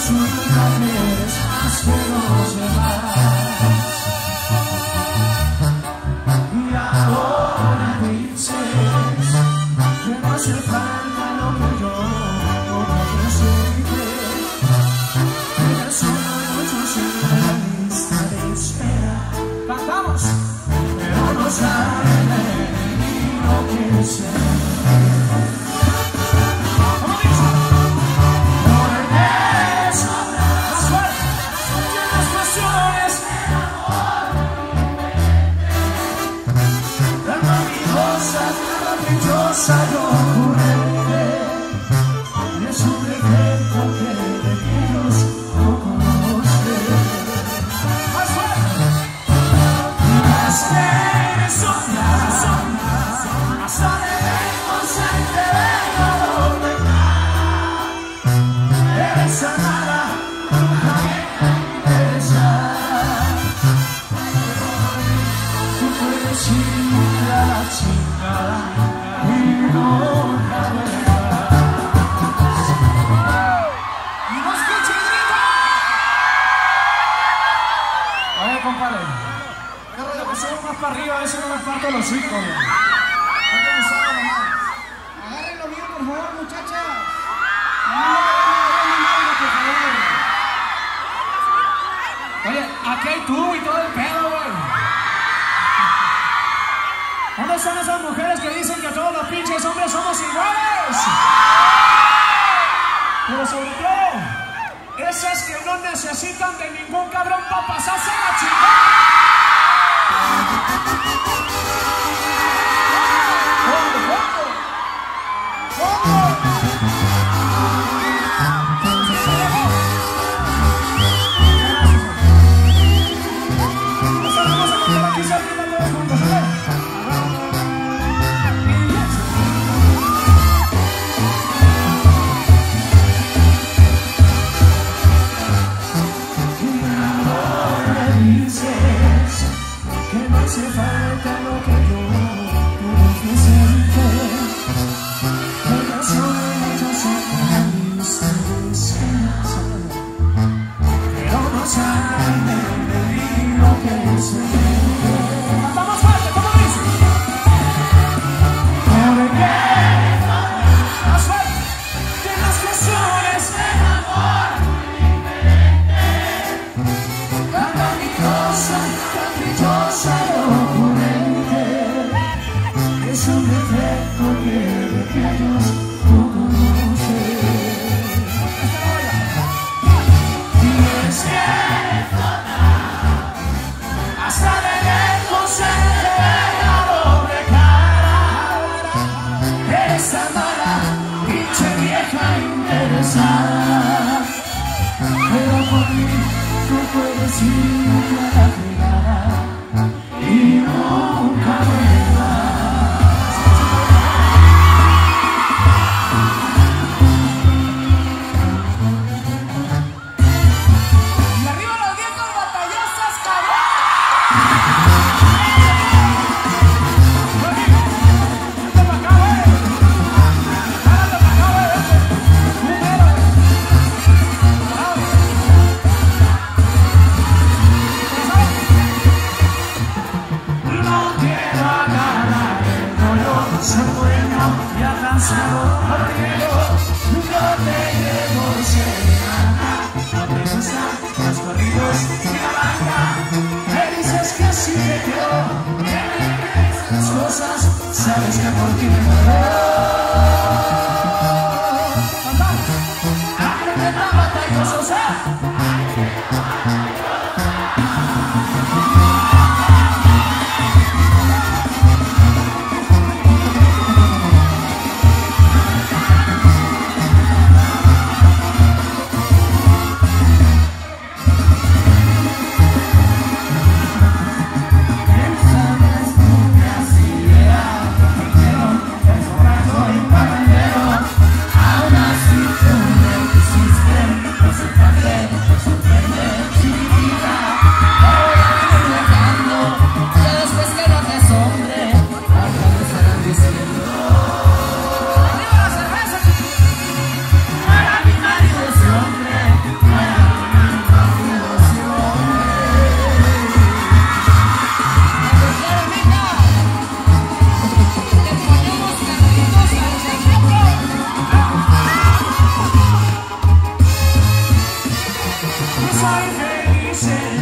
resulta que eres más que los demás. Y ahora dices que no hace falta lo que yo no necesite. Eres uno de muchos en la lista de espera. Cantamos, pero no sabe ni lo que sea. Yo ocurre y es un defecto que de Dios no conoce. Las que eres otra, hasta debemos enterar donde está. Eres amada, nunca me interesará. Tú puedes ir a la chingada. Compadre, lo que subo más para arriba, a veces no me parto los hijos. Agárrenlo bien, por favor, muchachas. Por favor. Oye, aquí hay tubo y todo el pedo, güey. ¿Dónde están esas mujeres que dicen que todos los pinches hombres somos iguales? Pero sobre todo, esas que no necesitan de ningún cabrón para pasarse la chingada. Vamos a cantar aquí cerquita todos juntos, ¿vale? Yeah. soy feliz.